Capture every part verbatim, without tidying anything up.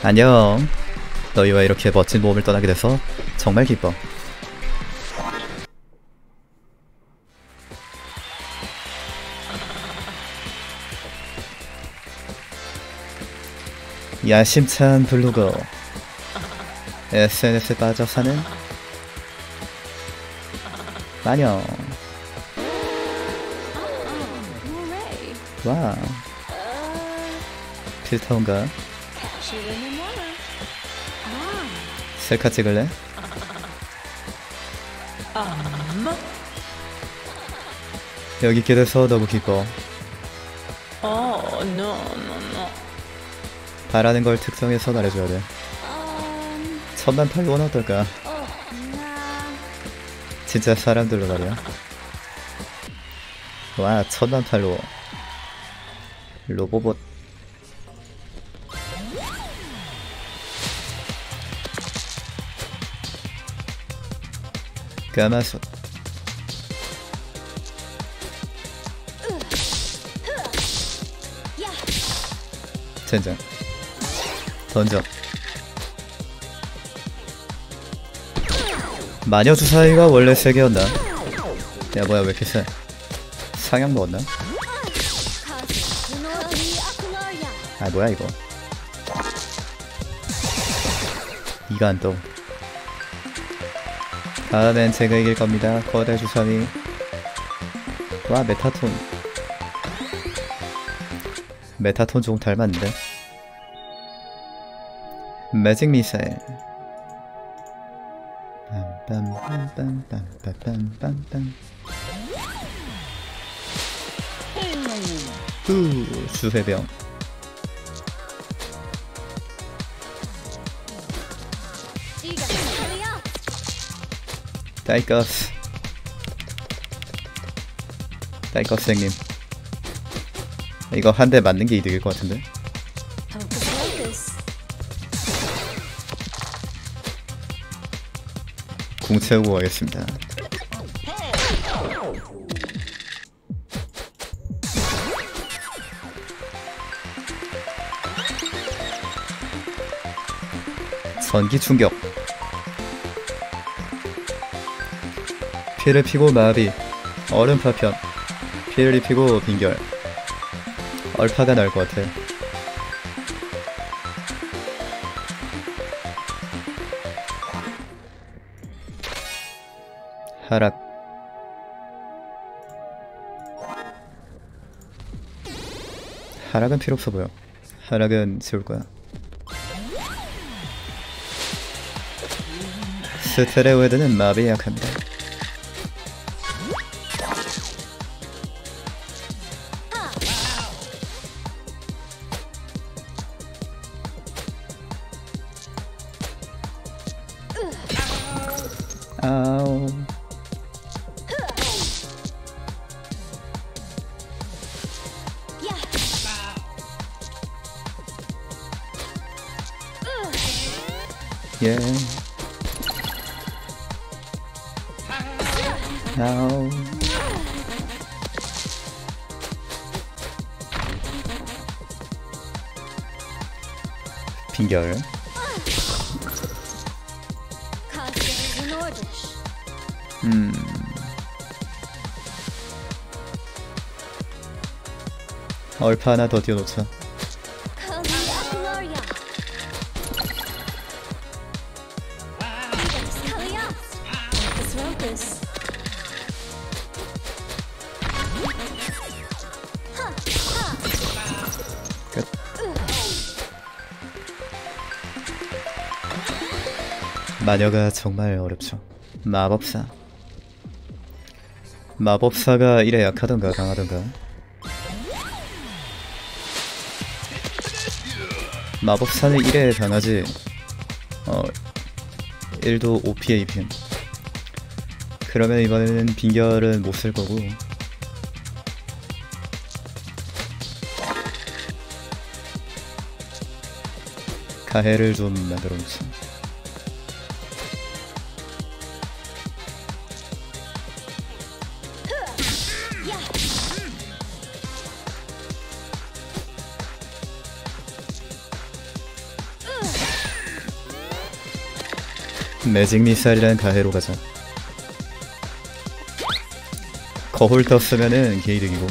안녕. 너희와 이렇게 멋진 모험을 떠나게 돼서 정말 기뻐. 야심찬 블로거, 에스엔에스에 빠져 사는 마녀. 와, 필터인가? 셀카 찍을래? 여기 있게 돼서 너무 기뻐. 바라는 걸 특정해서 말해줘야 돼. 천만 팔로원 어떨까? 진짜 사람들로 말이야. 와, 천만 팔로워. 로보봇. 가마솥. 젠장. 던져. 마녀 주사위가 원래 세 개였나? 야, 뭐야, 왜 이렇게 세? 상향 먹었나? 아, 뭐야 이거. 이가 안 떠. 다음엔 제가 이길 겁니다. 거대 주사위. 와, 메타톤. 메타톤 좀 닮았는데. 매직 미사일. 빰빰빰빰빰빰빰빰빰. 후, 주회병. 딸거스. 딸거스 형님, 이거 한 대 맞는 게 이득일 것 같은데. 궁 채우고 가겠습니다. 전기 충격. 피를 피고 마비. 얼음 파편. 피를 입히고 빈결. 얼파가 나을 것 같아. 하락. 하락은 필요 없어 보여. 하락은 지울 거야. 스테레오이드는 마비에 약합니다. 아우. 예. 아우. 빈결. 음. 얼파 하나 더 띄워놓자. 끝. 마녀가 정말 어렵죠. 마법사. 마법사가 이래 약하던가 강하던가. 마법사는 이래 강하지. 어, 일도 오피에 입힘. 그러면 이번에는 빈결은 못 쓸 거고. 가해를 좀 만들어 놓자. 매직 미사일이란 가해로 가자. 거울 떴으면은 개이득이고.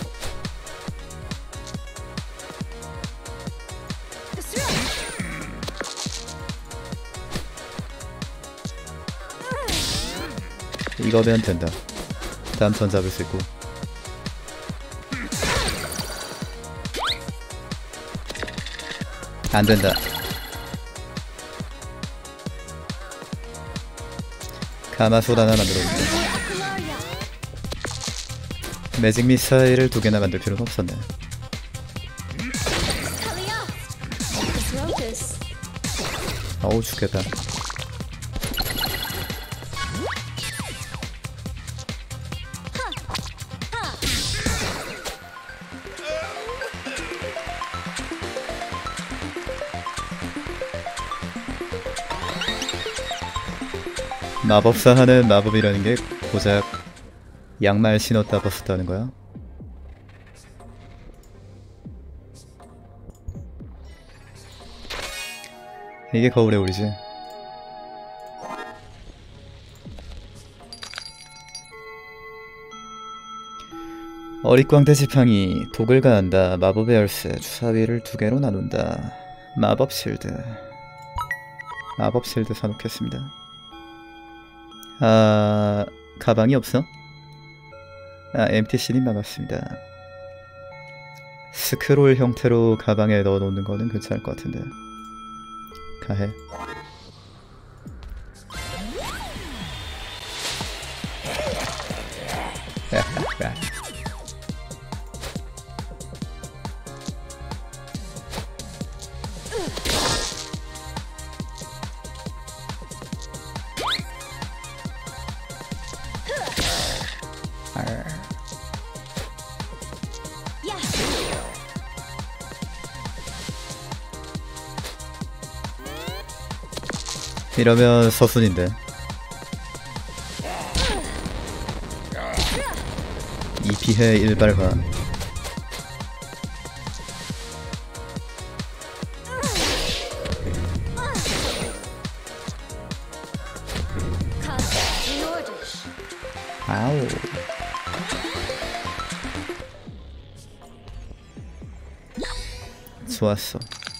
이거면 된다. 다음 턴 잡을 수 있고. 안 된다. 가마솥 하나 만들어볼게. 매직 미사일을 두 개나 만들 필요는 없었네. 어우 죽겠다. 마법사 하는 마법이라는 게 고작 양말 신었다 벗었다는 거야? 이게 거울의 우리지. 어릿광대 지팡이, 독을 가한다, 마법의 열쇠, 주사위를 두 개로 나눈다. 마법 실드. 마법 실드 사놓겠습니다. 아... 가방이 없어? 아, 엠티씨님 반갑습니다. 스크롤 형태로 가방에 넣어놓는 거는 괜찮을 것 같은데. 가해. 이러면 서순인데. 이 피해 일 발화. 아우. 좋았어.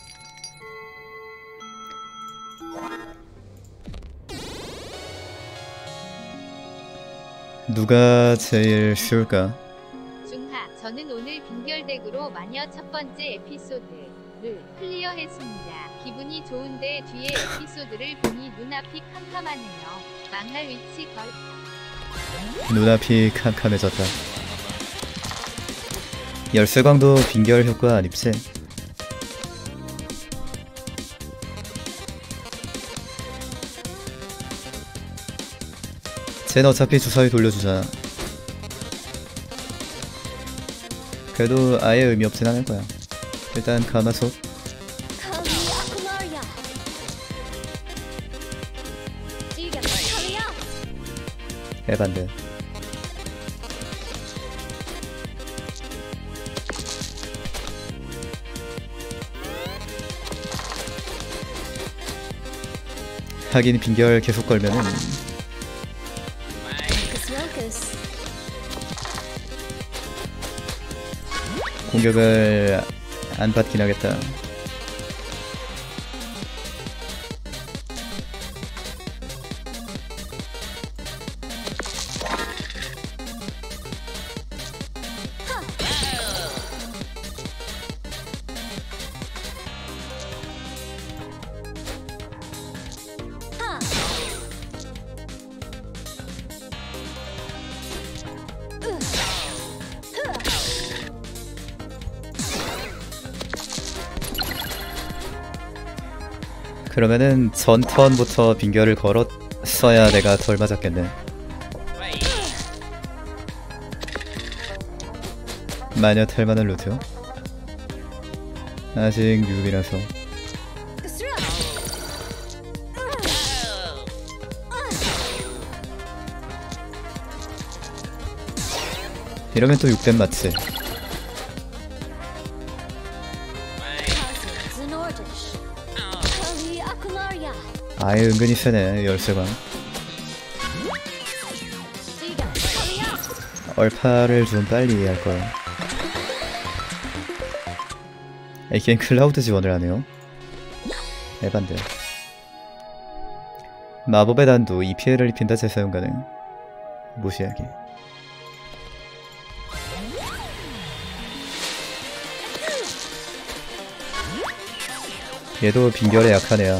누가 제일 쉬울까? 중하, 저는 오늘 빈결덱으로 마녀 첫 번째 에피소드를 클리어했습니다. 기분이 좋은데 뒤에 에피소드를 보니 눈앞이 캄캄하네요. 망할 위치 걸. 눈앞이 캄캄해졌다. 열쇠광도 빈결 효과 안 입지? 쟤는 어차피 주사위 돌려주잖아. 그래도 아예 의미 없진 않을 거야. 일단 가마솥. 에반데. 하긴 빈결 계속 걸면은 공격을 안 받긴 하겠다. 그러면은 전 턴부터 빈결을 걸었어야 내가 덜 맞았겠네. 마녀 탈만한 루트요? 아직 뉴비라서. 이러면 또 육 댐 맞지? 아예 은근히 세네 열쇠관. 얼파를 좀 빨리 할걸. 에이케인 클라우드 지원을 하네요. 에반데. 마법의 단도 이 피해를 입힌다 재사용 가능. 무시하기. 얘도 빙결에 약한 애야.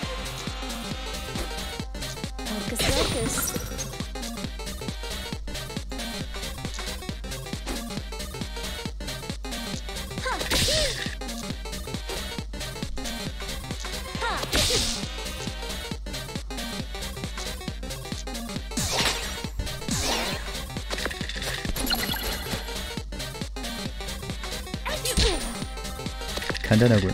간단하군.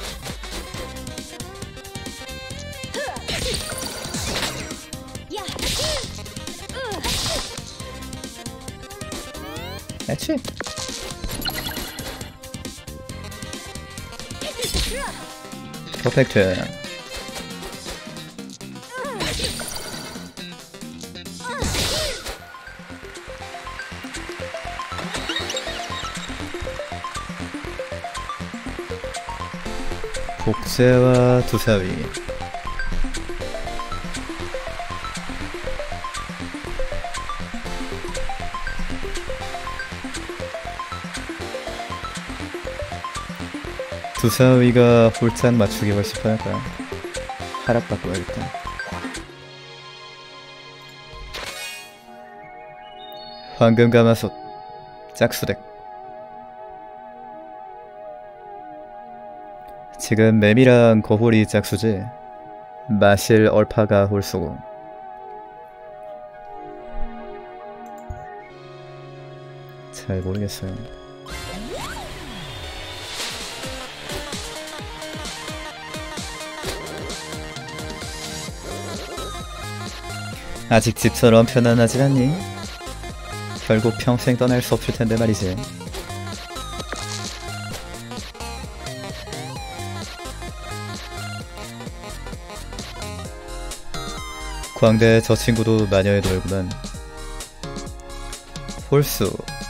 애취. 퍼펙트. 복제와 두사위. 두사위가 홀짝 맞추기 훨씬 편할 거야. 하락 바꿔야겠다. 황금 가마솥 짝수덱. 지금 매미랑 거홀이 짝수지. 마실 얼파가 홀수고. 잘 모르겠어요. 아직 집처럼 편안하진 않니? 결국 평생 떠날 수 없을 텐데 말이지. 광대 저 친구도 마녀의 노예구만. 홀수.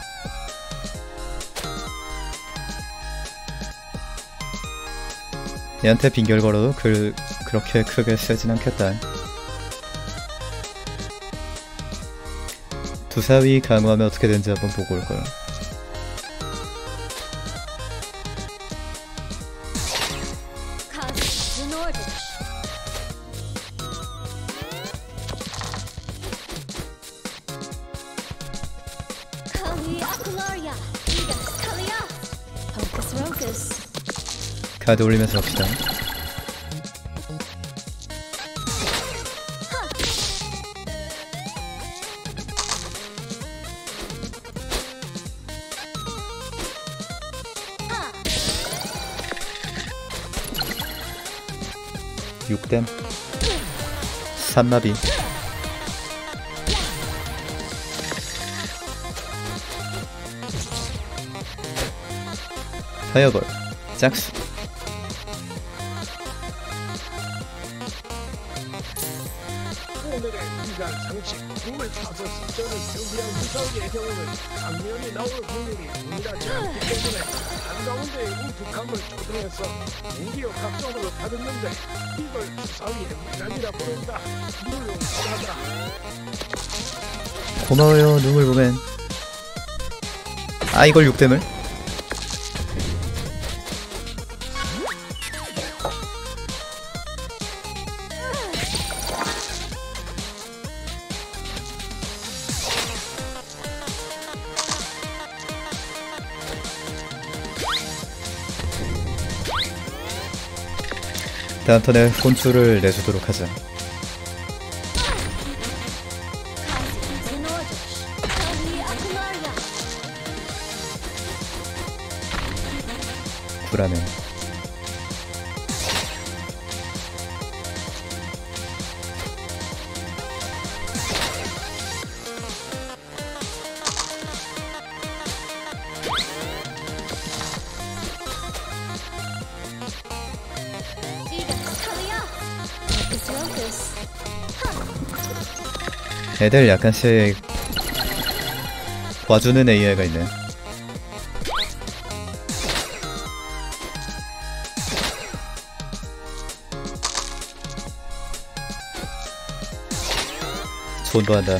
얘한테 빙결 걸어도 그, 그렇게 크게 세진 않겠다. 두사위 강화하면 어떻게 되는지 한번 보고 올걸. 카드 올리면서 합시다. 육 댐 삼마비. 파이어볼 짝수. 오늘의 인간 상식 국물 타서 숫자를 준비한 무사의 경우는 작년에 나올 확률이 동일하지 않기 때문에 한가운데의 우뚝함을 조정해서 무기여 각종으로 다듬는데 이걸 무사위의 문장이라 부른다. 물론 싸다. 고마워요 눈물 보면. 아 이걸 육 댐을? 다음 턴에 혼쭐을 내주도록 하자. 불안해. 애들 약간씩 봐주는 에이아이가 있네. 존버한다.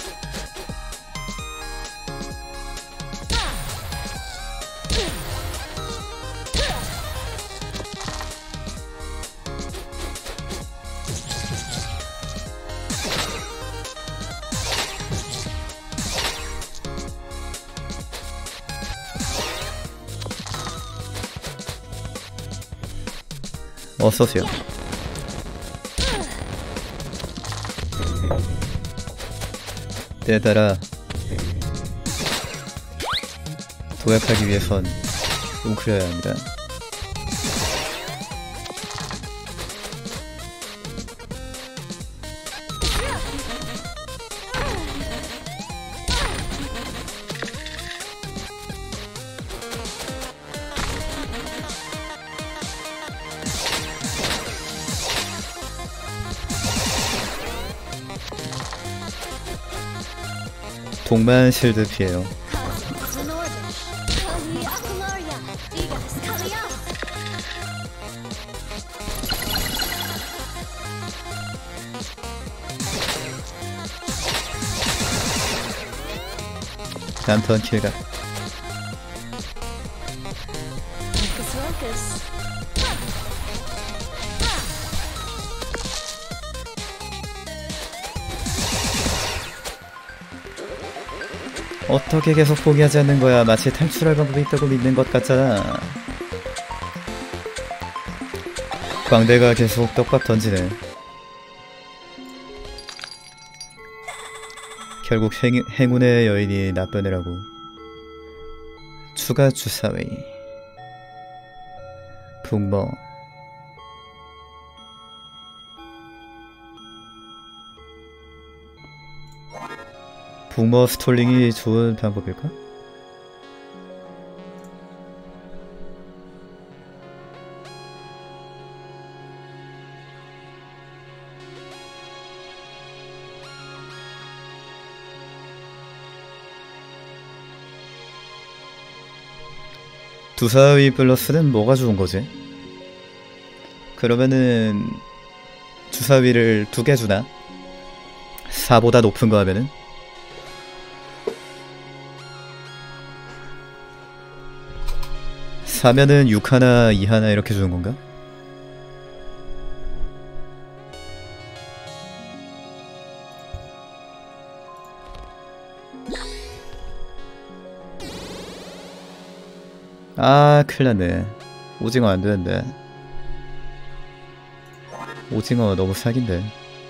어서오세요. 때에 따라 도약하기 위해선 웅크려야 합니다. 동만 실드 피해요. 다음 턴 킬각. 어떻게 계속 포기하지 않는 거야? 마치 탈출할 방법이 있다고 믿는 것 같잖아. 광대가 계속 떡밥 던지네. 결국 행, 행운의 여인이 나쁜 애라고. 추가 주사위. 북머. 북머 스톨링이 좋은 방법일까? 두사위 플러스는 뭐가 좋은 거지? 그러면은 주사위를 두 개 주나? 사보다 높은 거 하면은? 사면은 육 하나, 이 하나 이렇게 주는 건가? 아, 큰일났네. 오징어 안되는데. 오징어 너무 사기인데.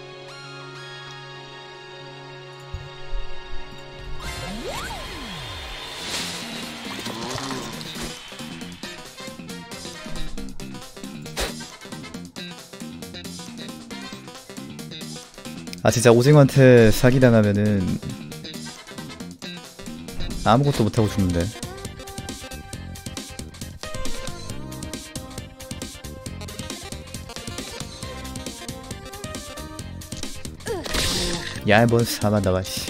아, 진짜 오징어한테 사기당하면은 아무것도 못하고 죽는데. 야, 뭔 사만 나와, 씨.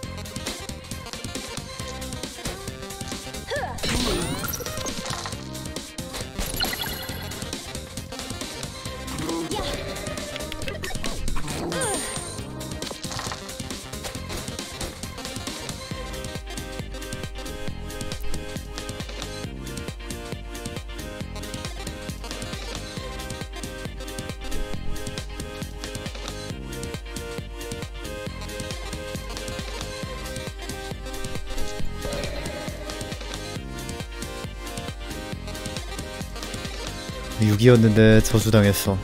육이었는데 저주당했어.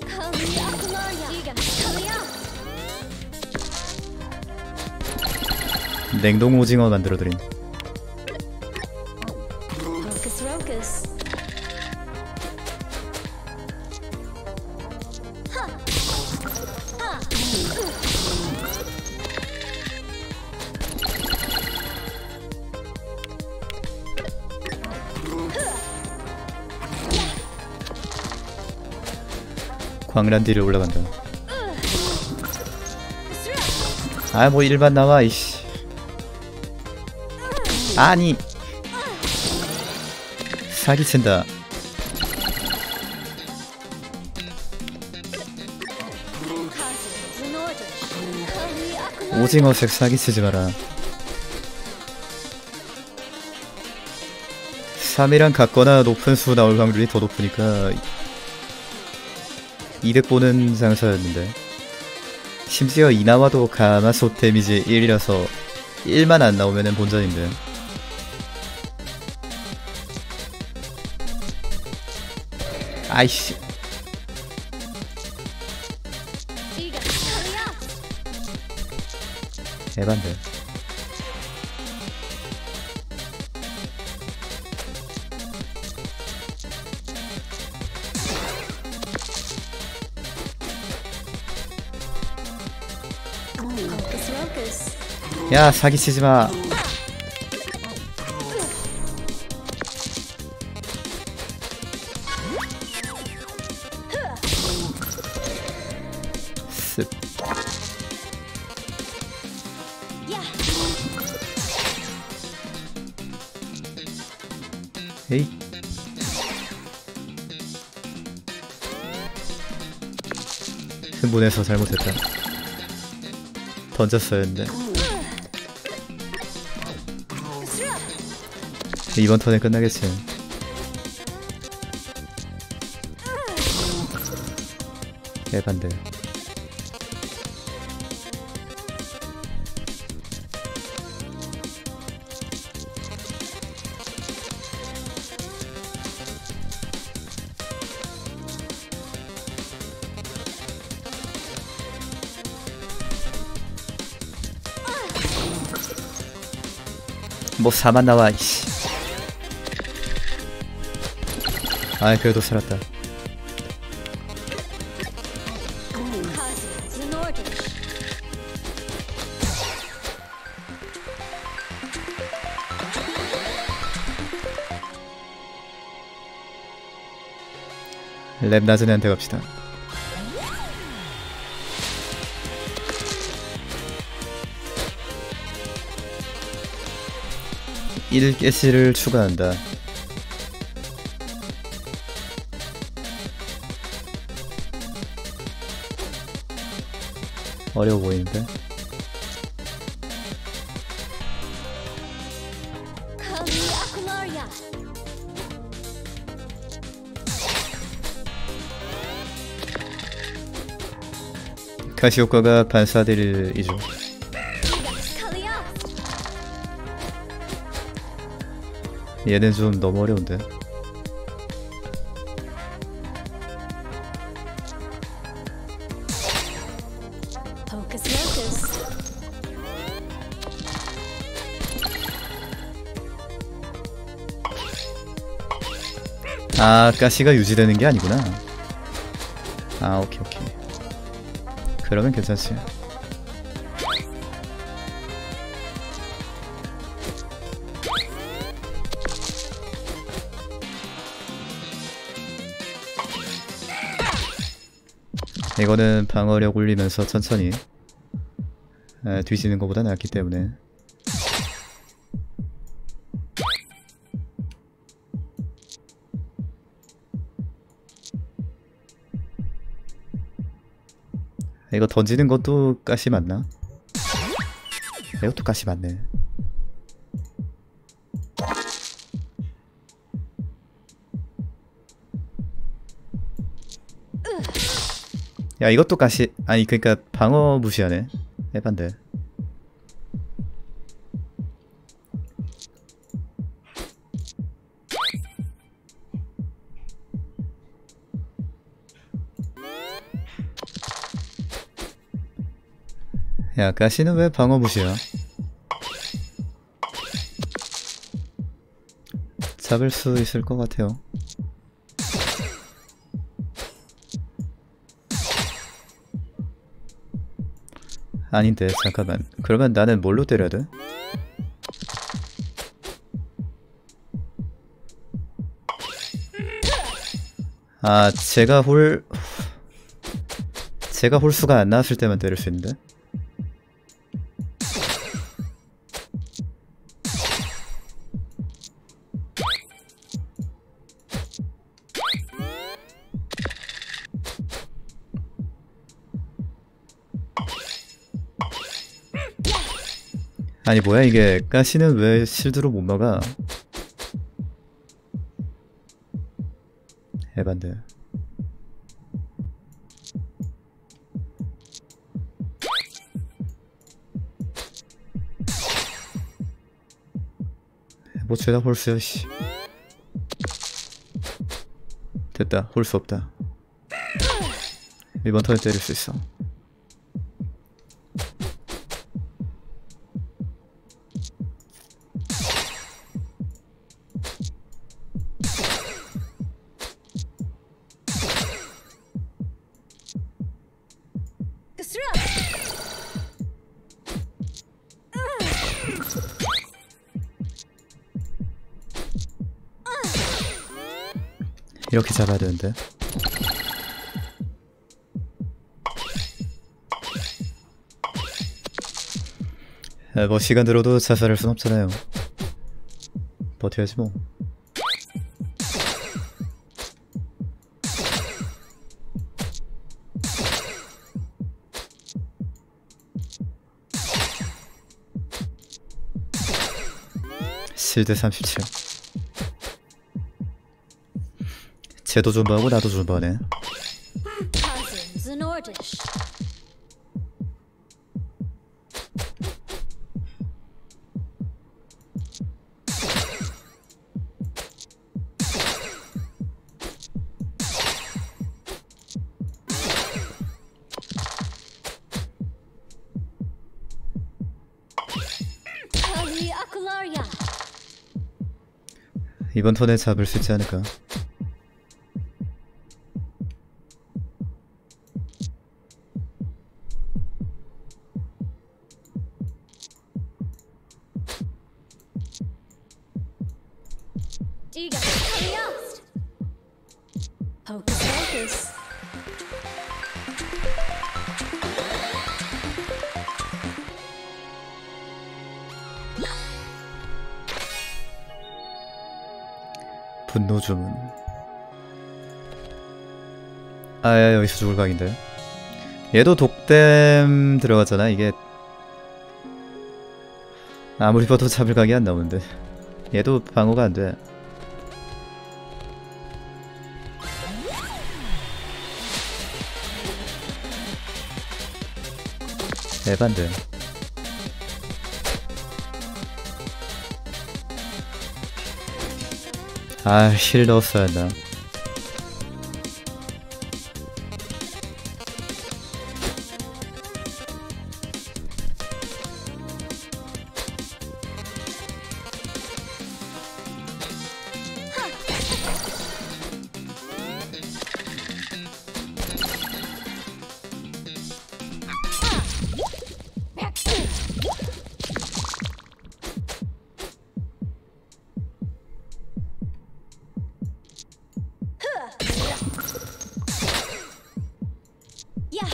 냉동 오징어 만들어드림. 광란디를 올라간다. 아 뭐 일반 나와 이씨. 아니 사기친다. 오징어색 사기치지 마라. 삼이랑 같거나 높은 수 나올 확률이 더 높으니까 이득 보는 장사였는데, 심지어 이 나와도 가마솥 데미지 일이라서 일만 안 나오면은 본전인데. 아이씨. 에반데. 야 사기치지마. 습. 에이. 흥분해서 잘못했다. 던졌어야 했는데. 이번 턴에 끝나겠지. 에반데. 뭐 사만 나와 이씨. 아이 그래도 살았다. 랩 낮은 애한테 갑시다. 일 개시를 추가한다. 어려워 보이는데? 가시 효과가 반사딜이죠. 얘는 좀 너무 어려운데. 아, 가시가 유지되는 게 아니구나. 아, 오케이 오케이. 그러면 괜찮지. 이거는 방어력 올리면서 천천히 아, 뒤지는 것보다 낫기 때문에. 이거 던지는 것도 가시 맞나? 이것도 가시 맞네. 야 이것도 가시. 아니 그니까 방어 무시하네. 에반데. 야, 가시는 왜 방어 무시야? 잡을 수 있을 것 같아요. 아닌데, 잠깐만. 그러면 나는 뭘로 때려야 돼? 아, 제가 홀... 제가 홀수가 안 나왔을 때만 때릴 수 있는데? 아니 뭐야 이게. 가시는 왜 실드로 못 막아? 에반데. 뭐 죄다 홀수야 씨. 됐다. 홀수 없다. 이번 턴에 때릴 수 있어. 이렇게 잡아야 되는데. 아, 뭐 시간 들어도 자살할 순 없잖아요. 버텨야지 뭐. 실드 삼십칠. 쟤도 존버하고 나도 존버하네. Cousins and Ordish. Ali Akularia. 이번 턴에 잡을 수 있지 않을까? Diga Aliast. Hocus Pocus. 분노 주문. 아야, 여기서 죽을 각인데. 얘도 독댐 들어가잖아. 이게 아무리 봐도 잡을 각이 안 나오는데. 얘도 방어가 안 돼. 에반데. 아, 힐 넣었어야 했나. Yeah.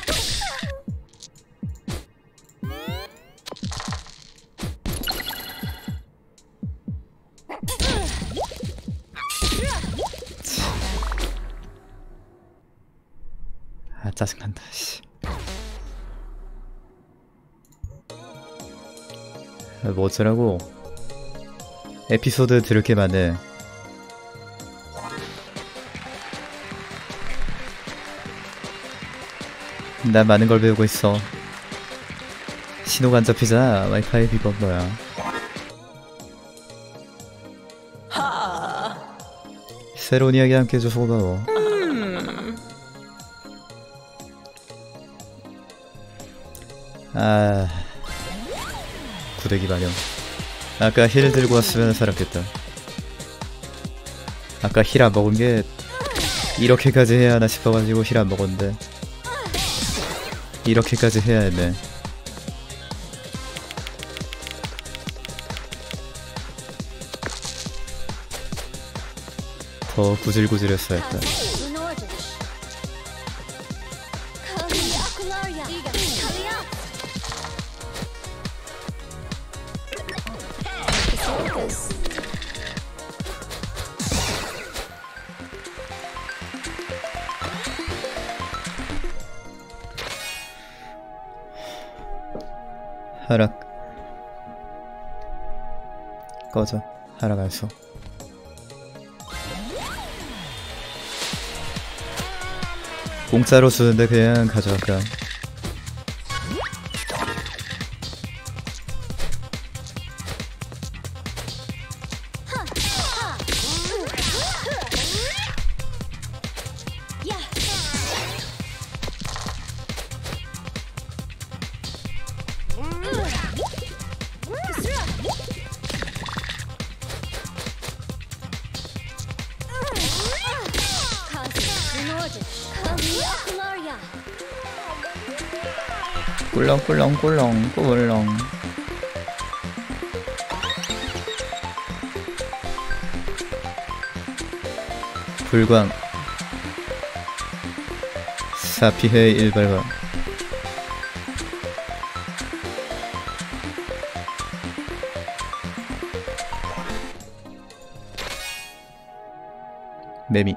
아, 짜증난다 씨. 아, 뭐 어쩌라고. 에피소드 들을 게 많네. 난 많은 걸 배우고 있어. 신호가 안 잡히잖아. 와이파이 비법 뭐야. 새로운 이야기 함께 해줘서 고마워. 아, 구데기 마냥. 아까 힐 들고 왔으면 살았겠다. 아까 힐 안 먹은 게 이렇게까지 해야 하나 싶어가지고 힐 안 먹었는데 이렇게까지 해야 했네. 더 구질구질했어야겠다. Cousins the Nordish. Kali Akularia. Kaliast. Focus, focus. 하락. 꺼져. 하락 알수. 공짜로 주는데 그냥 가져갈까. Yeah. Cousins the Nordish. Kali Akularia. 꿀렁꿀렁꿀렁 꿀렁. 불광 사피해 일발광. 매미.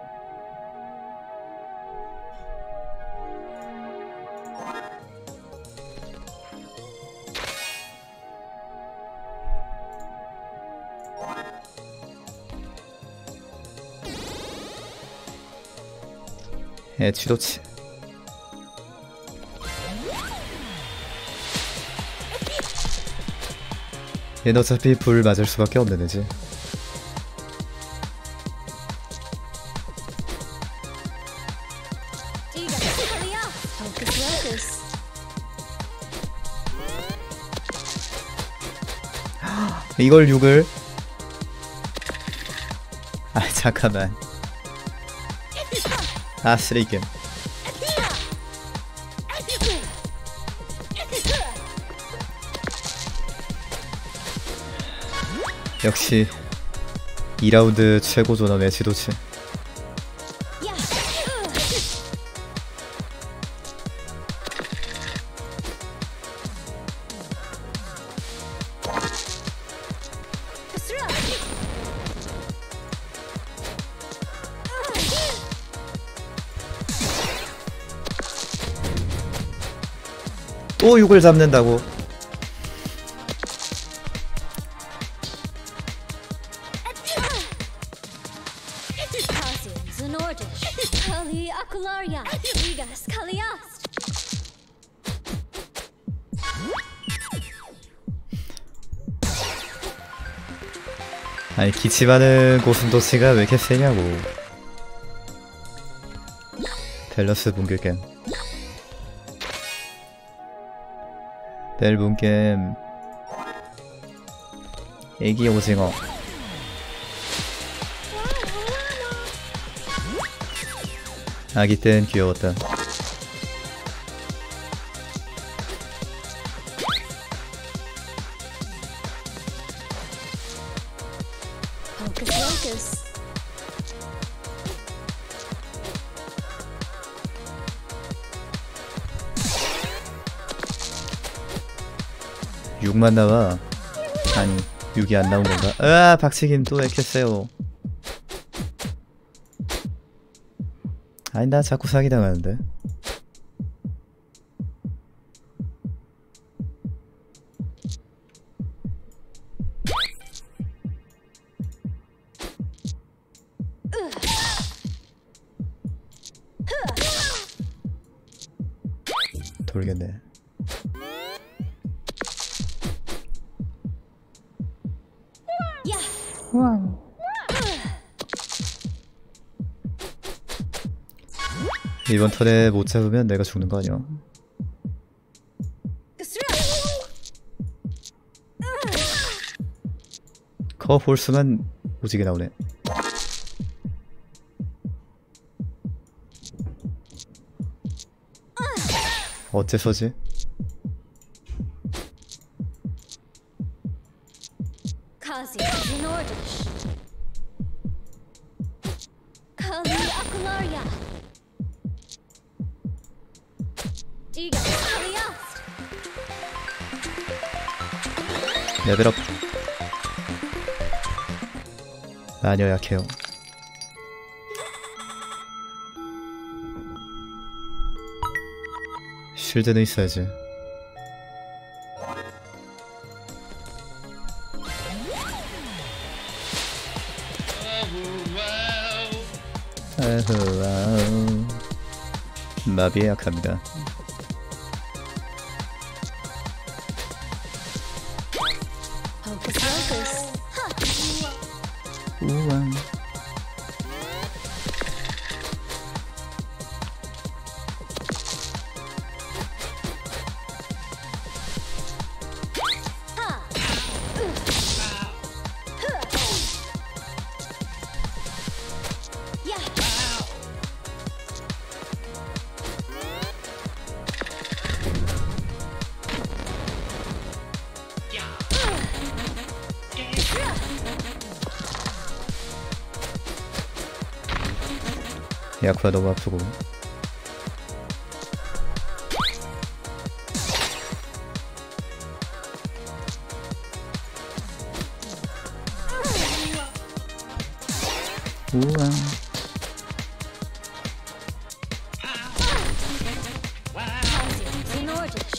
애취도치. 얘는 어차피 불 맞을 수밖에 없는 애지. Focus, focus. 이걸 육을. 아 잠깐만. 아 쓰레기겜. 역시 이 라운드 최고 존엄의 지도치. 또 육을 잡는다고. Cousins the Nordish. Kali Akularia. Ligas Kaliast. 아니 기침하는 고슴도치가 왜 이렇게 세냐고. 밸런스 붕괴겜. 벨붕겜. 애기 오징어. 아기 땐 귀여웠다. Focus, focus. 육만 나와. 아니 육이 안 나온 건가? 으아 박치김 또 왜 이렇게 세요. 아니 나 자꾸 사기당하는데. 돌겠네. 이번 턴에 못 잡으면 내가 죽는 거 아니야? 커 홀수만 오지게 나오네. 어째서지? Kazuya Nordish. Kali Akularia. Diga Kaliast. 레벨업. 마녀 약해요. 쉴드는 있어야지. 아후 와우. 마비에 약합니다. Hocus Pocus. 우왕. 야쿠가 너무 아프고. 우와. Kazuya Nordish.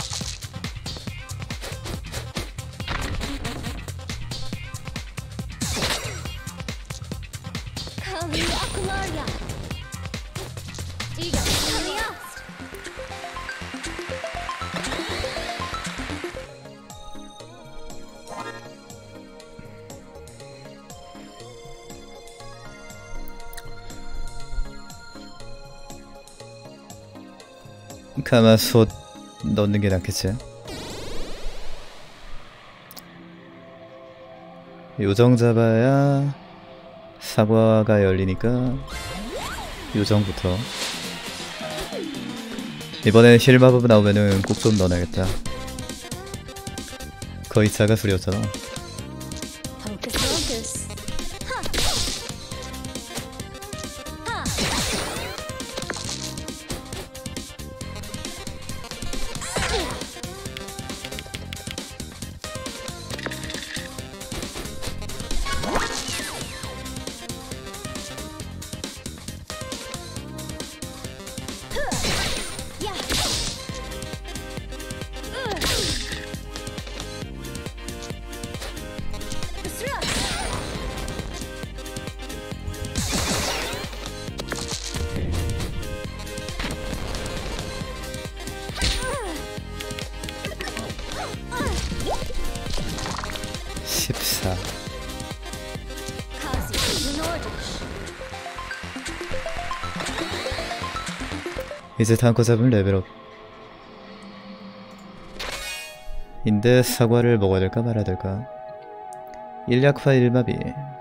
Kali Akularia. Diga Kaliast. 가마솥 넣는 게 낫겠지. 요정 잡아야 사과가 열리니까 요정부터. 이번엔 힐 마법 나오면은 꼭 좀 넣어놔야겠다. 거의 자가술이었잖아. Hocus Pocus. Ha. Ha. Yeah. 십사. Kazuya Nordish. 이제 다음 거 잡으면 레벨업. 인데 사과를 먹어야 될까 말아야 될까? 일약화 일마비.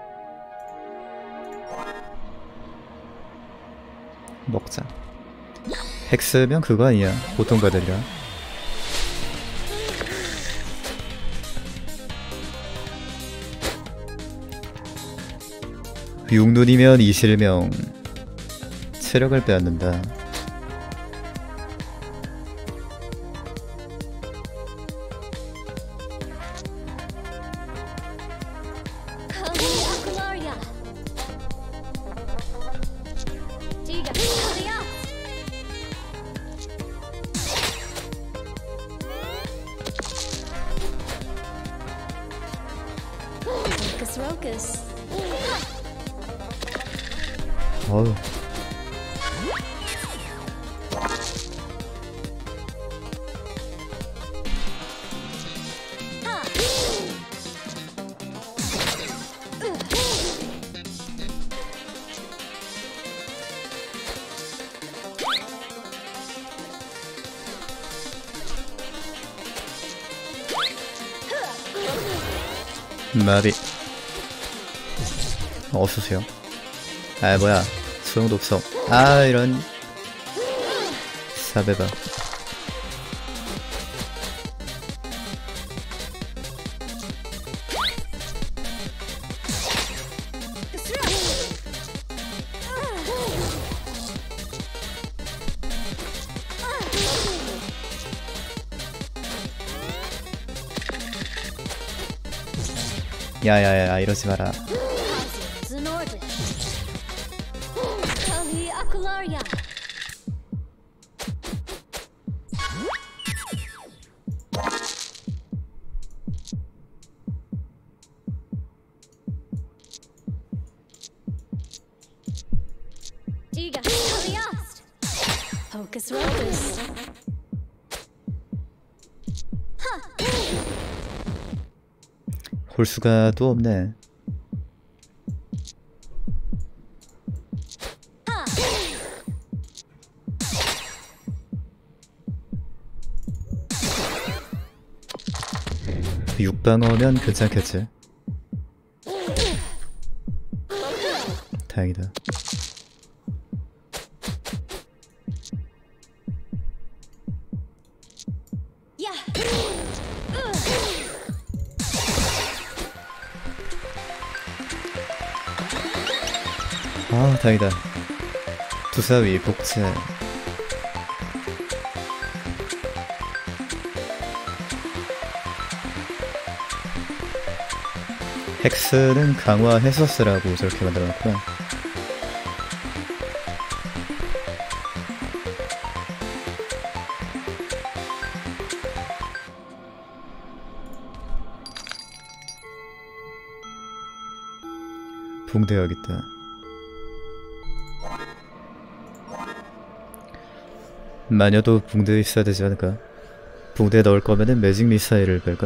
먹자. 헥스면 그거 아니야. 고통받으리라. 육눈이면 이실명. 체력을 빼앗는다. Kali Akularia. Diga Kaliast. Hocus Pocus. 어우. Ha. 마비. 어서오세요. 아 뭐야 소용도 없어. 아 이런 사베바. 야야야 이러지 마라. Znordish. Kali Akularia. Diga Kaliast. Hocus Rocus. 홀수가 또 없네. 육방어면 괜찮겠지. 다행이다. Yeah. 아 다행이다. 두사위 복제. 헥스는 강화했었으라고 저렇게 만들어놨구나. 붕대 여기 있다. 마녀도 붕대에 있어야 되지 않을까? 붕대에 넣을 거면은 매직 미사일을 뺄까?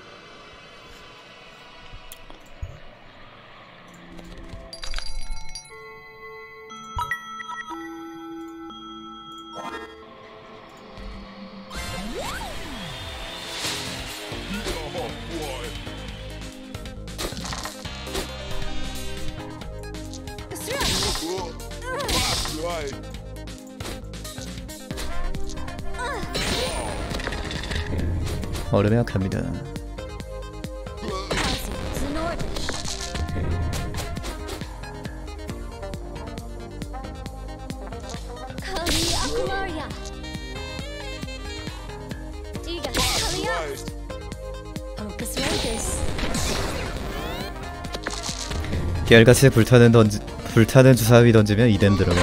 얼음에 약합니다. Znordish. Kali Akularia. Diga Kaliast. Hocus Rocus. 깨알같이 불타는 던지 불타는 주사위 던지면 이뎀 들어가.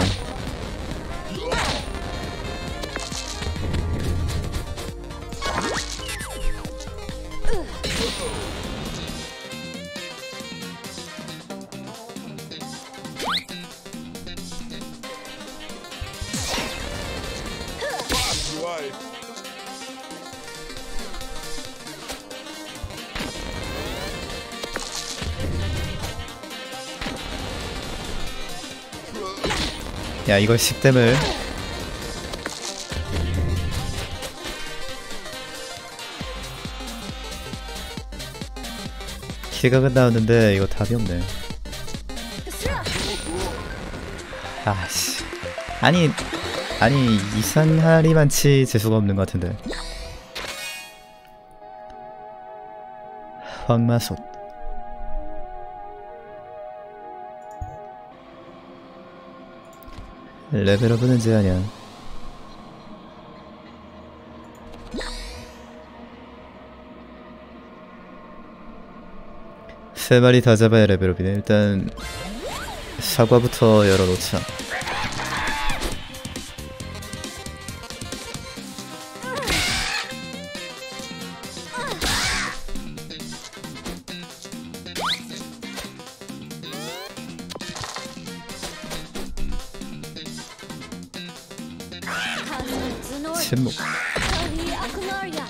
야 이걸 식댐을 기각은 나왔는데 이거 답이 없네. 아씨 아니 아니 이상하리만치 재수가 없는 것 같은데. 황마솥 레벨업은 언제 하냐? 세 마리 다 잡아야 레벨업이네. 일단 사과부터 열어놓자. 침묵. Kali Akularia.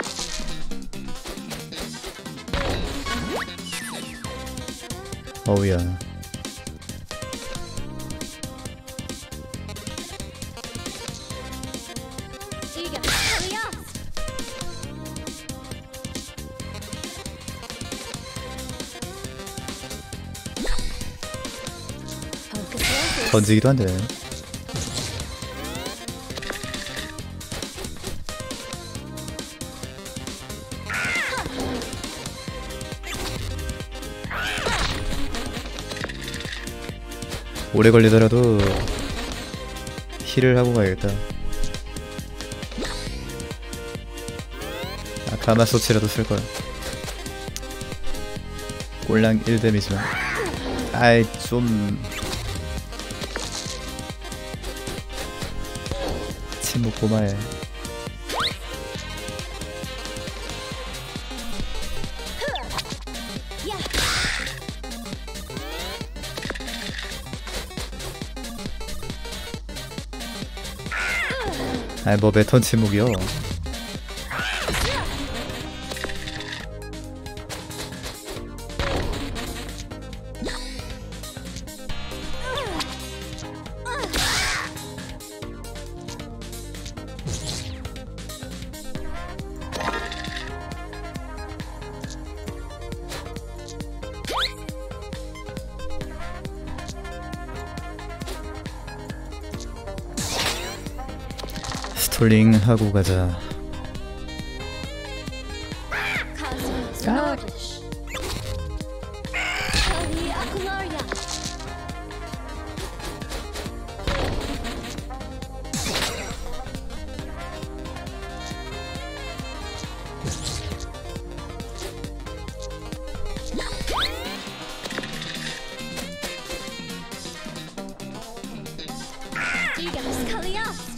어우야. Diga Kaliast. 던지기도 한데. 오래 걸리더라도 힐을 하고 가야겠다. 아, 가마소치라도 쓸걸. 꼴랑 일 데미지만. 아이 좀 침묵 고마해. 아이 뭐 매턴 침묵이요. 스톨링 하고 가자. Cosmos Nordish. Kali Akularia. Gigas Kalios.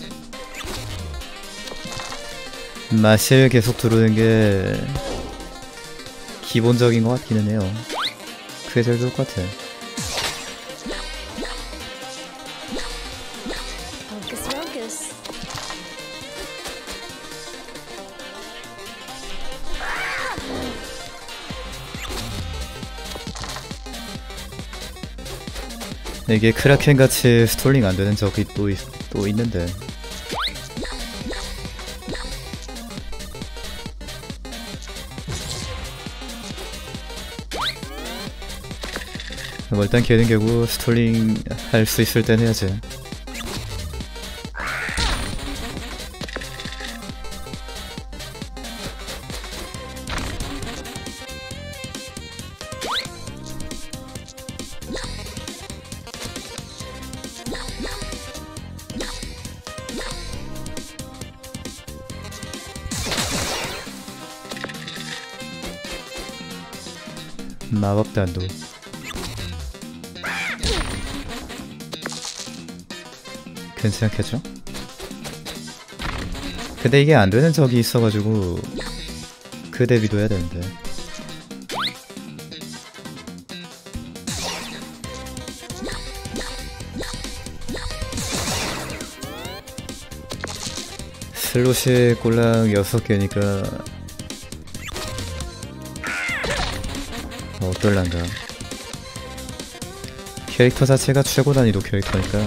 맛을 계속 두르는 게 기본적인 것 같기는 해요. 그게 제일 좋을 것 같아. Hocus Pocus. 이게 크라켄 같이 스톨링 안 되는 적이 또, 있, 또 있는데. 뭐 일단 걔는 결국 스톨링 할 수 있을 땐 해야지. 마법단도 괜찮겠죠? 근데 이게 안되는 적이 있어가지고 그 대비도 해야 되는데. 슬롯이 꼴랑 여섯 개니까 어떨란가. 캐릭터 자체가 최고 난이도 캐릭터니까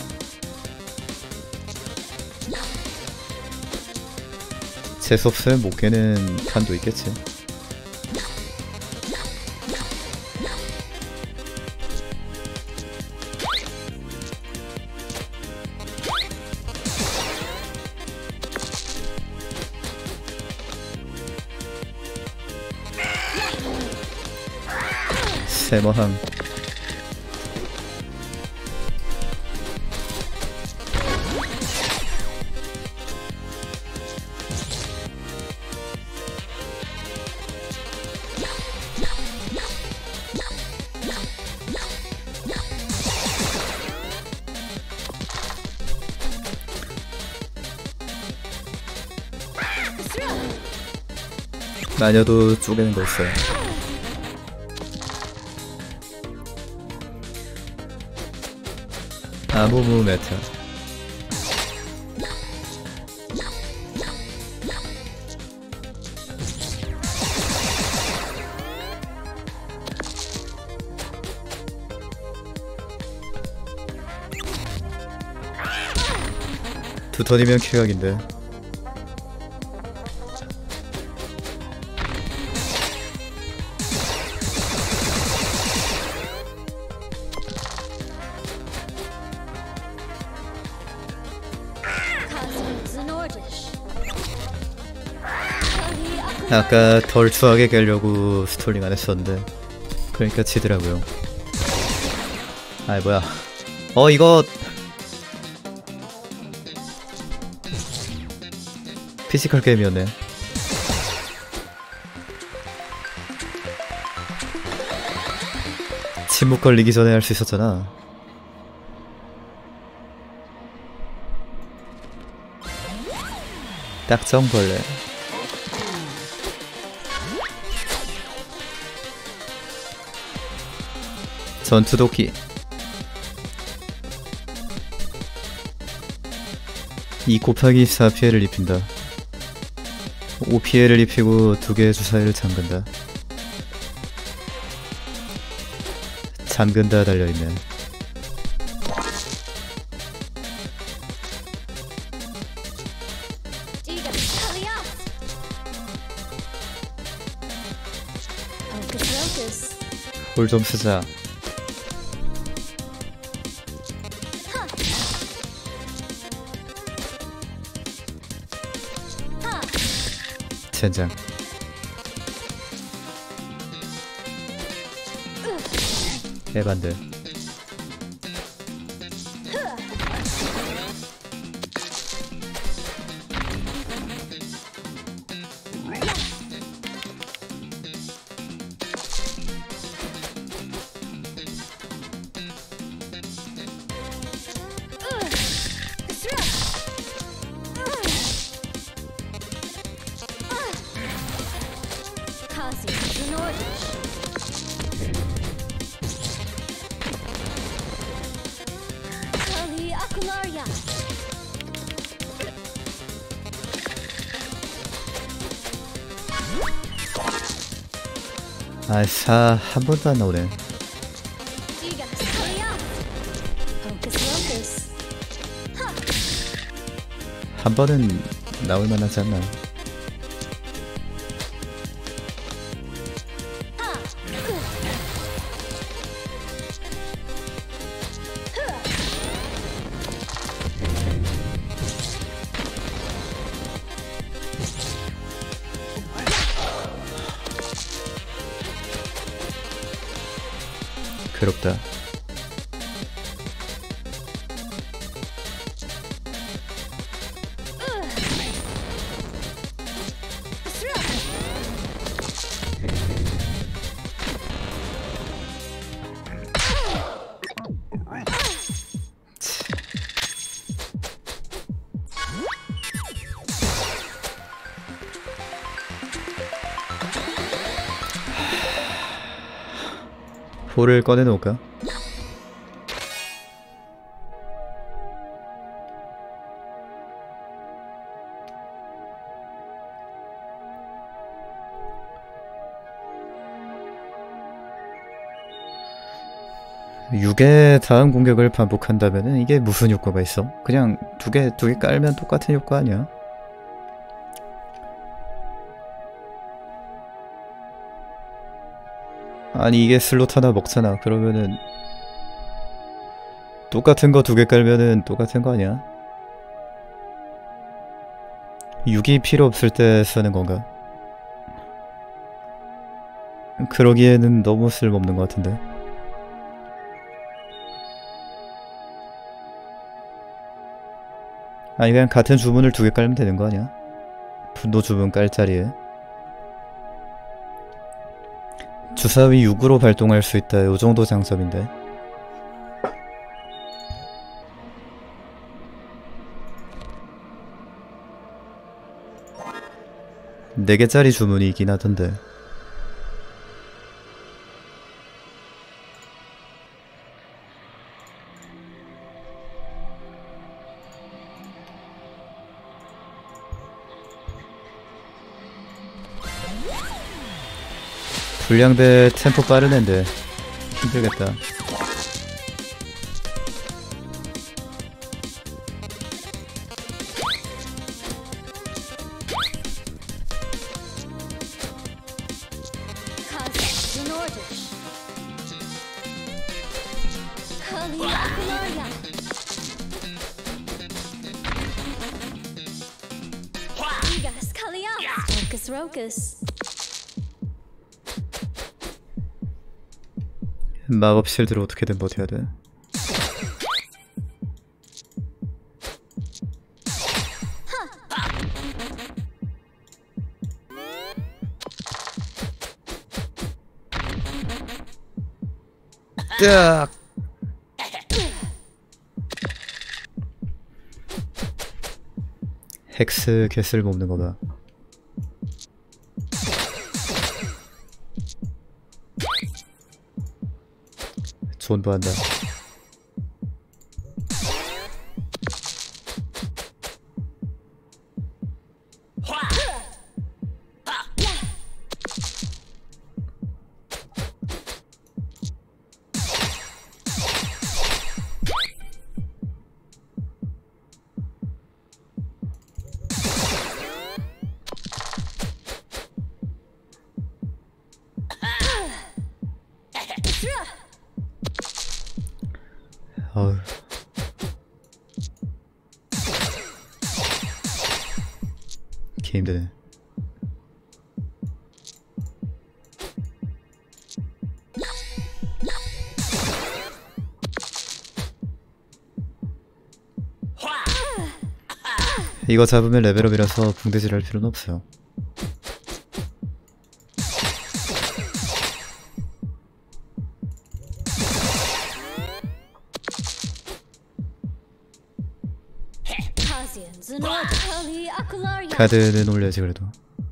재수없으면 못 깨는 판도 있겠지. 세모함. 마녀도 쪼개는 거 있어요. 아무무 메타. 두 턴이면 쾌각인데. 아까 덜 추하게 깨려고 스톨링 안 했었는데 그러니까 치더라고요. 아이 뭐야. 어 이거 피지컬 게임이었네. 침묵 걸리기 전에 할 수 있었잖아. 딱정벌레. 전투도끼. 이 곱하기 사 피해를 입힌다. 오 피해를 입히고 두 개의 주사위를 잠근다. 잠근다 달려있네. Gigas Kalios. Hocus Pocus. 볼 좀 쓰자. 젠장. 에반들. Kazi Nordish. Kali Akularia. 아, 사 한 번도 안 나오네. Gigas Kalios. Hocus Pocus. 한 번은 나올 만하지 않나. 괴롭다. 볼을 꺼내놓을까? 육의 다음 공격을 반복한다면은 이게 무슨 효과가 있어? 그냥 두 개, 두 개 깔면 똑같은 효과 아니야? 아니 이게 슬롯 하나 먹잖아. 그러면은 똑같은 거 두 개 깔면은 똑같은 거 아니야? 육이 필요 없을 때 쓰는 건가? 그러기에는 너무 쓸모없는 것 같은데. 아니 그냥 같은 주문을 두 개 깔면 되는 거 아니야? 분노 주문 깔 자리에 주사위 육으로 발동할 수 있다. 요정도 장점인데. 네 개짜리 주문이 있긴 하던데. 불량배 템포 빠른 앤데 힘들겠다. Kazi Nordish. Kali Akularia. Gigas Kalios. Hocus Rocus. 마법 실드로 어떻게든 버텨야 돼. 딱. 헥스 개쓸 모 없는 거 봐. 존버한다. 어휴. 개 힘드네. 이거 잡으면 레벨업이라서 붕대질 할 필요는 없어요. Kazians and all Kali Akularia. 카드는 올려야지 그래도.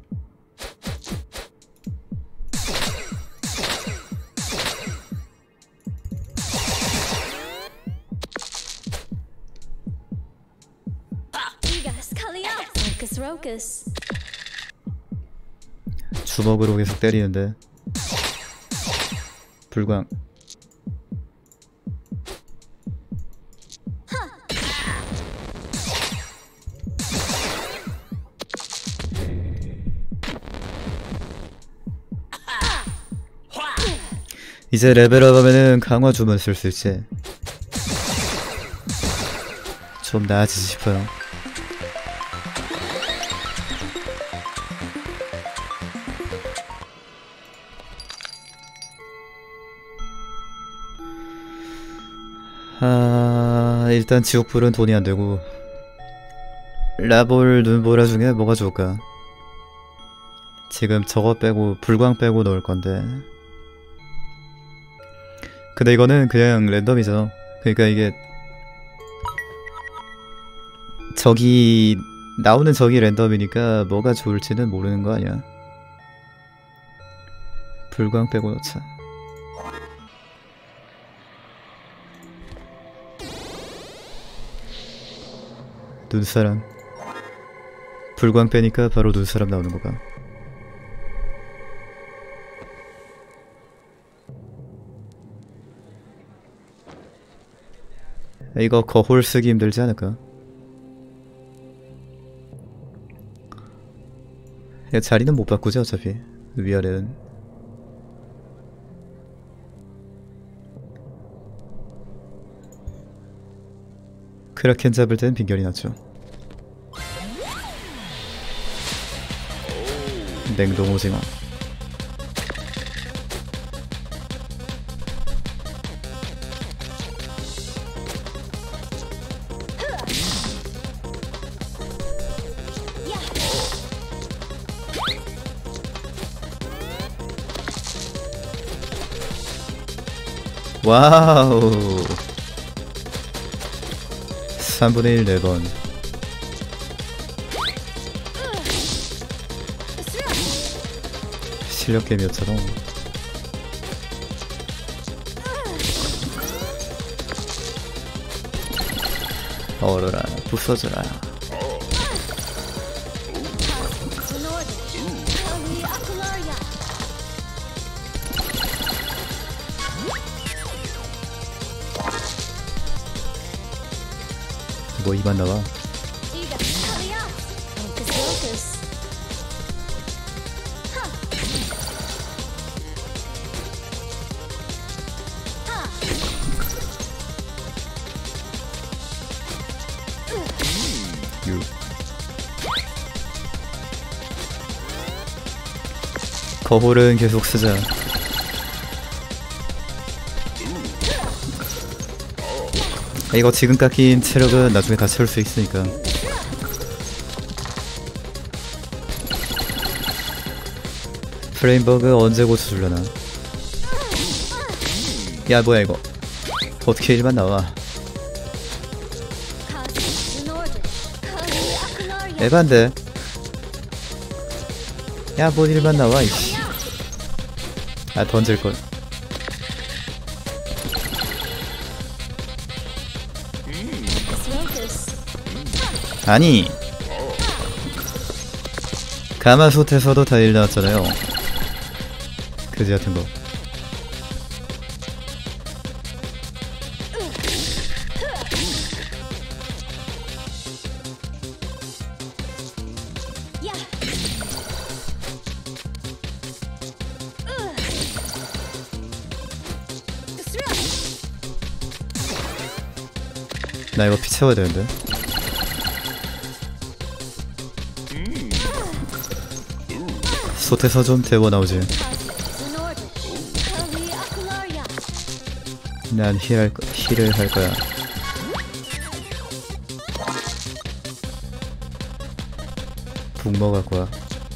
Vigas Kalias. Hocus Rocus. 주먹으로 계속 때리는데 불광. 이제 레벨업 하면은 강화 주문 쓸 수 있지. 좀 나아지지 싶어요. 아, 일단 지옥불은 돈이 안 되고 라볼 눈보라 중에 뭐가 좋을까? 지금 저거 빼고 불광 빼고 넣을 건데. 근데 이거는 그냥 랜덤이죠. 그러니까 이게 적이 나오는 적이 랜덤이니까 뭐가 좋을지는 모르는 거 아니야. 불광 빼고 넣자. 눈사람. 불광 빼니까 바로 눈사람 나오는 거 봐. 이거 거홀 쓰기 힘들지 않을까? 야, 자리는 못 바꾸지 어차피. 위아래는. 크라켄 잡을 땐 빈결이 났죠. 냉동 오징어. 와우. 삼분의 일 네 번. 실력 게임이었처럼. 얼어라 부서져라. Kali Akularia. 뭐 이만 나와. Vigas Kalias. Hocus Rocus. 유. 거홀은 계속 쓰자. 이거 지금 깎인 체력은 나중에 다 채울 수 있으니까. 프레임버그 언제 고쳐줄려나. 야 뭐야 이거 어떻게 일만 나와. Cosmos in order. Kali Akularia. 에반데. 야 뭔 일만 나와 이씨. 아 던질걸. Focus, focus. 아니 가마솥에서도 다 일 나왔잖아요. 그지 같은 거. Yeah. 나 이거 피 채워야 되는데. 솥에서 좀 데워 나오지. Cosmos in order. Kali Akularia. 난 힐할 거, 힐을 할 거야. 북머 갖고 와.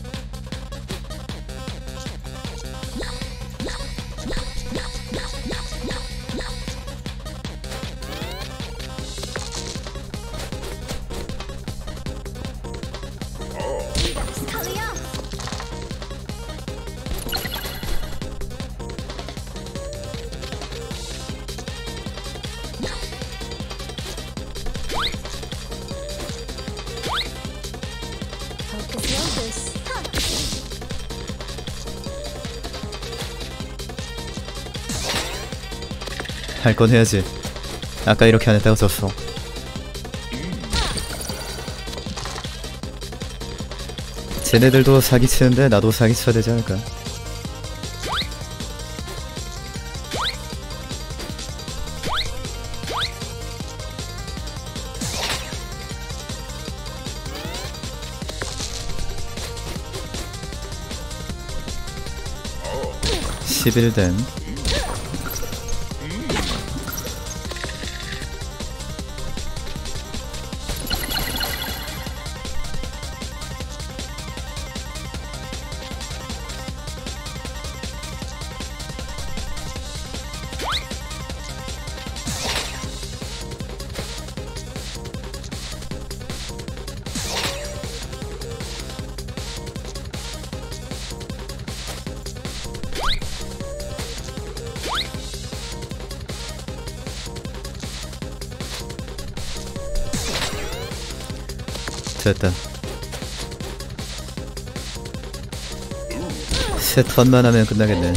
Vegas, Kalios. Focus, focus. Huh. 할 건 해야지. 아까 이렇게 안 했다고 졌어. 쟤네들도 사기치는데 나도 사기쳐야 되지 않을까. 십일 댐. 됐다. 세 턴만 하면 끝나겠네.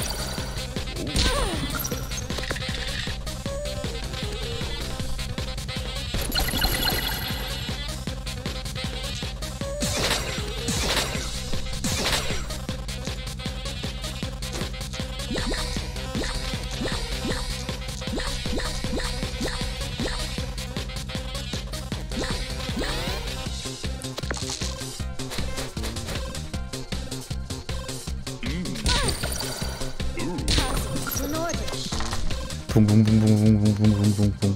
Cosmos in order. 붕붕붕붕붕붕붕붕붕붕.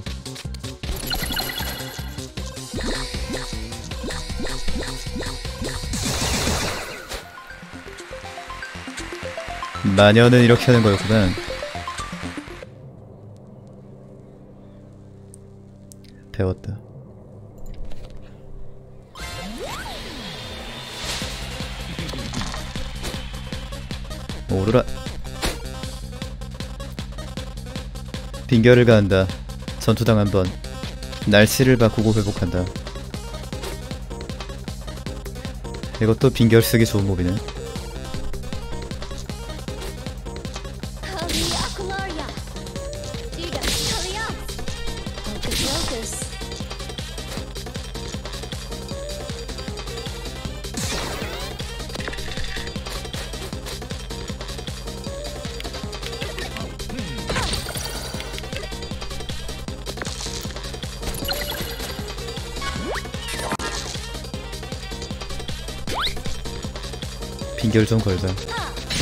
마녀는 이렇게 하는 거였구나. 배웠다. 오르라. 빙결을 가한다. 전투당 한 번. 날씨를 바꾸고 회복한다. 이것도 빙결 쓰기 좋은 몹이네. Kali Akularia. Vegas, Kalios. Focus, focus. 빙결 좀 걸자. Ah.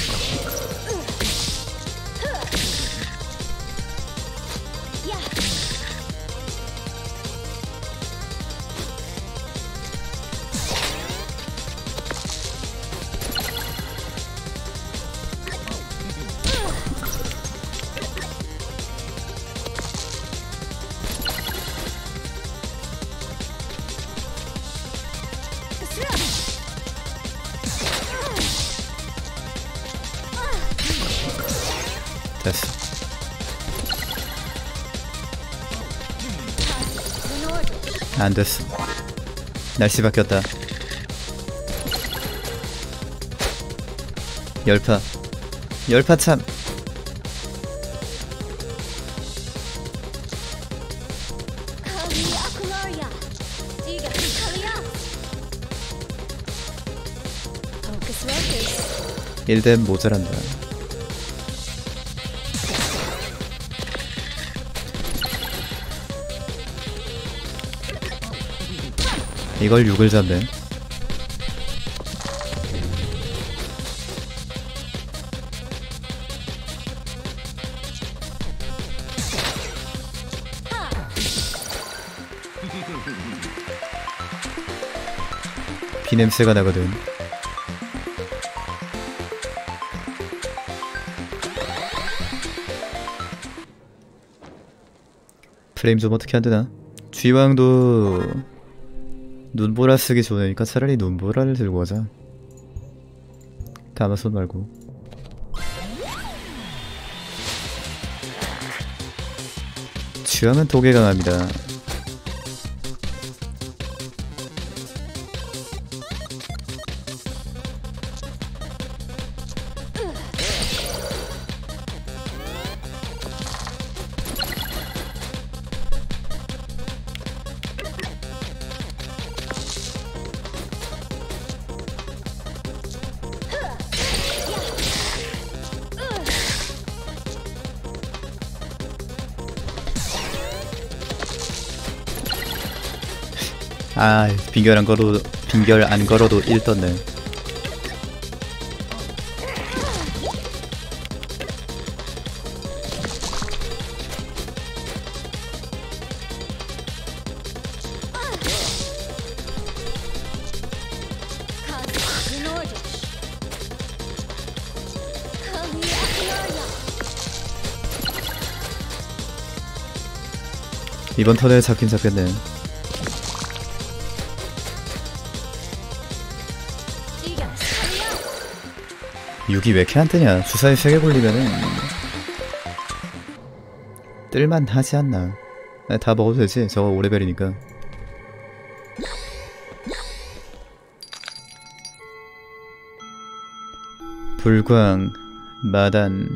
됐어. An order. 안 됐어. 날씨 바뀌었다. 열파. 열파 참. Kali Akularia. Diga Kalios. Focus Rokers. 일 댐 모자란다. 이걸 육을 잡네. 비냄새가 나거든. 프레임 좀 어떻게 안되나? 쥐왕도 눈보라 쓰기 좋으니까 차라리 눈보라를 들고 가자. 가마손 말고. 쥐왕은 독에 강합니다. 아, 빙결 안 걸어도 빙결 안 걸어도 일 떴네. Kazi an order. Kali Akularia. 이번 턴에 잡긴 잡겠네. Diga Kalios. 육이 왜 이렇게 안 뜨냐? 주사위 세 개 굴리면은 뜰만 하지 않나? 아니, 다 먹어도 되지. 저거 오 레벨이니까. 불광, 마단.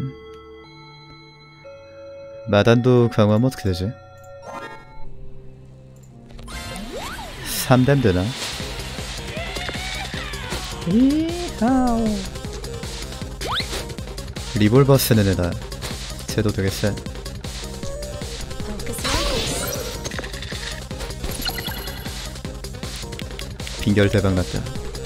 마단도 강화하면 어떻게 되지? 삼 댐 되나? 이하오. 리볼버 쓰는 애다. 쟤도 되게 쎄. Focus Rokers. 빙결 대박 났다.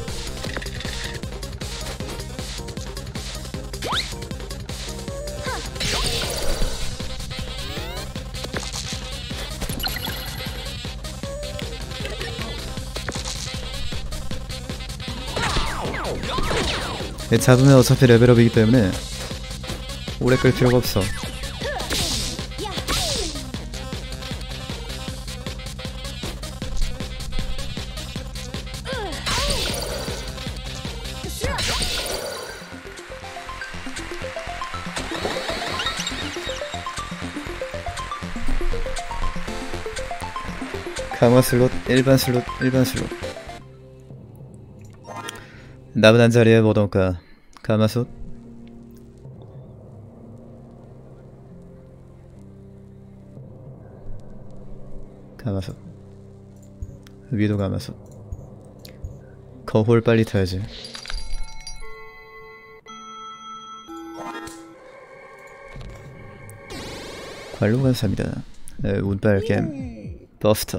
얘 잡으면 어차피 레벨업이기 때문에 오래 끌 필요가 없어. 강화 슬롯, 일반 슬롯, 일반 슬롯. 남은 한 자리에 뭐던가. 가마솥. 가마솥. 위도 가마솥. 거홀 빨리 타야지. 관로 감사합니다. 네, 운빨 게임 버스터.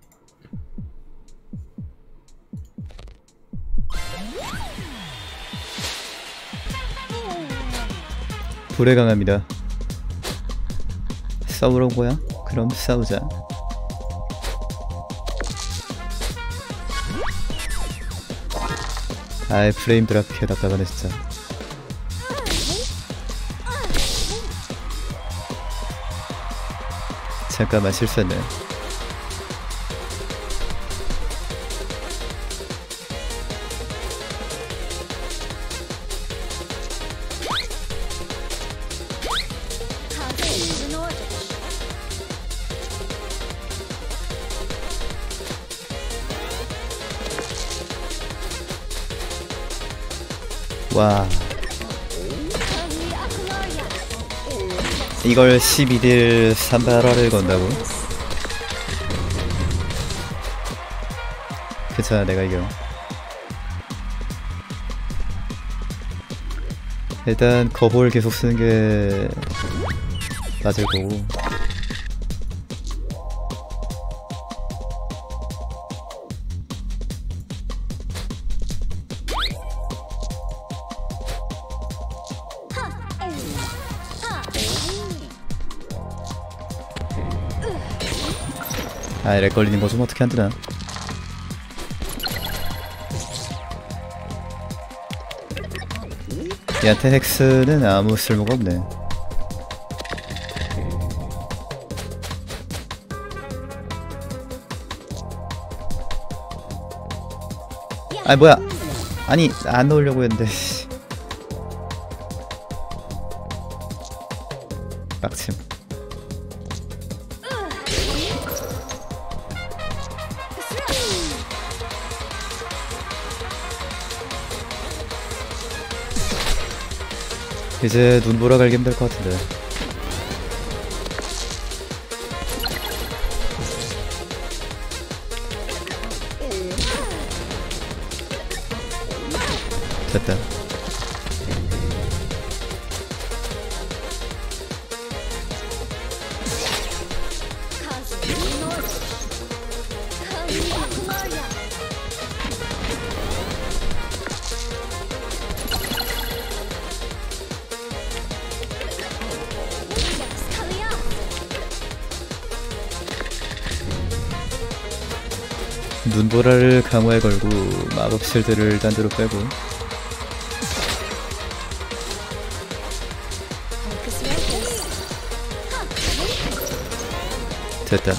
불에 강합니다. 싸우러 온 거야? 그럼 싸우자. 아이, 프레임 드랍 개 답답하네 진짜. 잠깐만 실수했네. 와, Kali Akularia. 이걸 십이 딜 삼 발화를 건다고? 괜찮아, 내가 이겨. 일단 거볼 계속 쓰는 게 맞을 거고. 아, 렉 걸리는 거 좀 어떻게 안 되나? 얘한테 헥스는 아무 쓸모가 없네. 아, 뭐야? 아니, 안 넣으려고 했는데. 빡침. 이제 눈보라 갈기면 될 것 같은데. 됐다. Kazu North. Kali Akularia. Vegas Kalios. 눈보라를 강화에 걸고 마법 실드를 단대로 빼고. Focus Vegas. 됐다.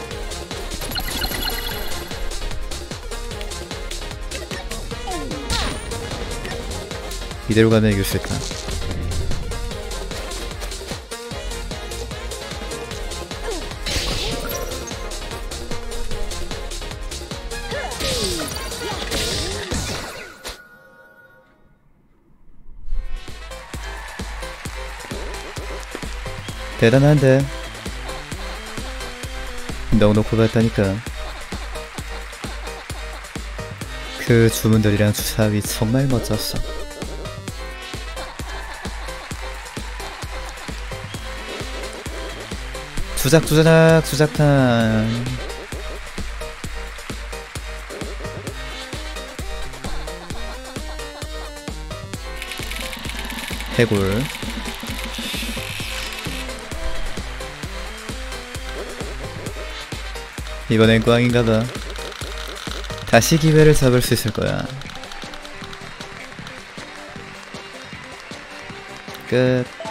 이대로 가면 이길 수 있다. 대단한데. 넉넉히 봤다니까. 그 주문들이랑 주사위 정말 멋졌어. 주작주작 주작탄. 해골. 이번엔 꽝인가봐. 다시 기회를 잡을 수 있을 거야. 끝.